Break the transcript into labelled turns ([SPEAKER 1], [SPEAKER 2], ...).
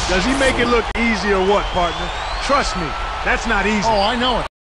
[SPEAKER 1] Does he make it look easy or what, partner? Trust me, that's not easy.
[SPEAKER 2] Oh, I know it.